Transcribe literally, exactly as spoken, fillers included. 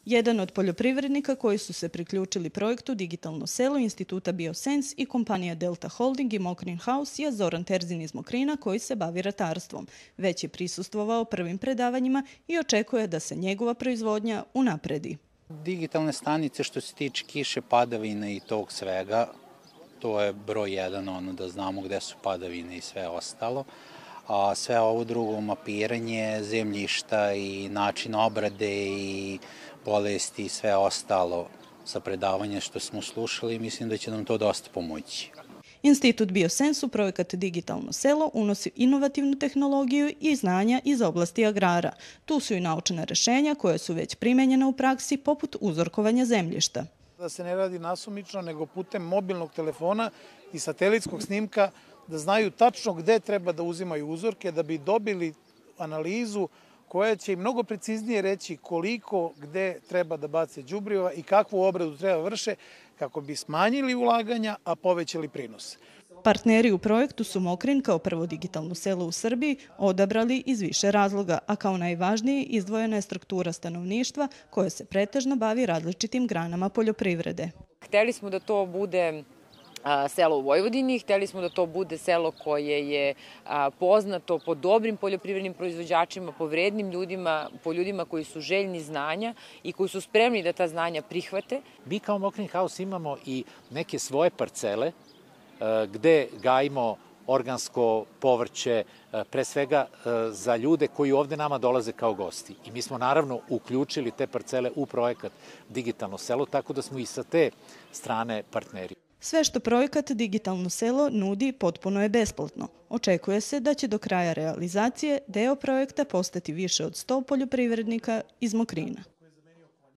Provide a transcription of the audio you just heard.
Jedan od poljoprivrednika koji su se priključili projektu Digitalno selo Instituta Biosens i kompanija Delta Holding i Mokrin House je Zoran Terzin iz Mokrina koji se bavi ratarstvom. Već je prisustvovao prvim predavanjima i očekuje da se njegova proizvodnja unapredi. Digitalne stanice što se tiče kiše, padavine i tog svega, to je broj jedan, ono da znamo gde su padavine i sve ostalo. A sve ovo drugo, mapiranje zemljišta i način obrade i bolesti i sve ostalo sa predavanja što smo slušali, mislim da će nam to dosta pomoći. Institut Biosens u projekat Digitalno selo unosi inovativnu tehnologiju i znanja iz oblasti agrara. Tu su i naučena rešenja koje su već primenjena u praksi poput uzorkovanja zemljišta. Da se ne radi nasumično, nego putem mobilnog telefona i satelitskog snimka, da znaju tačno gde treba da uzimaju uzorke, da bi dobili analizu koja će im mnogo preciznije reći koliko gde treba da bace đubriva i kakvu obradu treba vrše kako bi smanjili ulaganja, a povećali prinos. Partneri u projektu su Mokrin kao prvo digitalno selo u Srbiji odabrali iz više razloga, a kao najvažniji izdvojena je struktura stanovništva koja se pretežno bavi različitim granama poljoprivrede. Hteli smo da to bude selo u Vojvodini, hteli smo da to bude selo koje je poznato po dobrim poljoprivrednim proizvođačima, po vrednim ljudima, po ljudima koji su željni znanja i koji su spremni da ta znanja prihvate. Mi kao Mokrin House imamo i neke svoje parcele gde gajimo organsko povrće, pre svega za ljude koji ovde nama dolaze kao gosti. I mi smo naravno uključili te parcele u projekat Digitalno selo, tako da smo i sa te strane partneri. Sve što projekat Digitalno selo nudi potpuno je besplatno. Očekuje se da će do kraja realizacije deo projekta postati više od sto poljoprivrednika iz Mokrina.